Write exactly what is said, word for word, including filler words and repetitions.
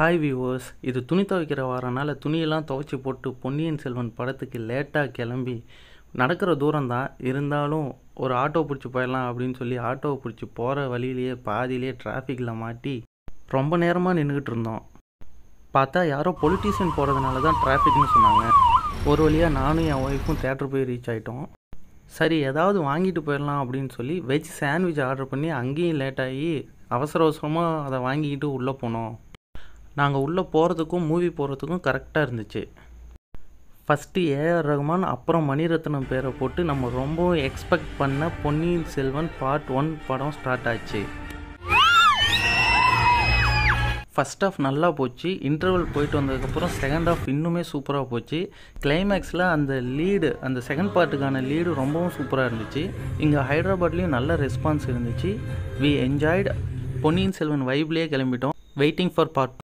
Hi viewers, இது துணி துவைக்கிற வாரனால துணியெல்லாம் துவைச்சி போட்டு பொன்னியின் செல்வன் படத்துக்கு லேட்டாக கிளம்பி நடக்கிற தூரம் தான் இருந்தாலும் ஒரு ஆட்டோ பிடிச்சி போயிடலாம் அப்படின்னு சொல்லி ஆட்டோவை பிடிச்சி போகிற வழியிலேயே பாதியிலேயே டிராஃபிக்கில் மாட்டி ரொம்ப நேரமாக நின்றுக்கிட்டு இருந்தோம். பார்த்தா யாரோ பொலிட்டீஷியன் போகிறதுனால தான் டிராஃபிக்னு சொன்னாங்க. ஒரு வழியாக நானும் என் ஒய்ஃபும் தேட்டர் போய் ரீச் ஆகிட்டோம். சரி, ஏதாவது வாங்கிட்டு போயிடலாம் அப்படின்னு சொல்லி வெஜ் சாண்ட்விச் ஆர்டர் பண்ணி அங்கேயும் லேட்டாகி அவசர அவசரமாக அதை வாங்கிக்கிட்டு உள்ளே போனோம். நாங்கள் உள்ளே போகிறதுக்கும் மூவி போகிறதுக்கும் கரெக்டாக இருந்துச்சு. ஃபஸ்ட்டு ஏஆர் ரகுமான், அப்புறம் மணிரத்னம் பேரை போட்டு நம்ம ரொம்பவும் எக்ஸ்பெக்ட் பண்ண பொன்னியின் செல்வன் பார்ட் ஒன் படம் ஸ்டார்ட் ஆச்சு. ஃபஸ்ட் ஆஃப் நல்லா போச்சு. இன்டர்வல் போயிட்டு வந்ததுக்கப்புறம் செகண்ட் ஆஃப் இன்னுமே சூப்பராக போச்சு. கிளைமேக்ஸில் அந்த லீடு, அந்த செகண்ட் பார்ட்டுக்கான லீடு ரொம்பவும் சூப்பராக இருந்துச்சு. இங்கே ஹைதராபாத்லேயும் நல்ல ரெஸ்பான்ஸ் இருந்துச்சு. We enjoyed. பொன்னியின் செல்வன் வைப்லேயே கிளம்பிட்டோம். Waiting for part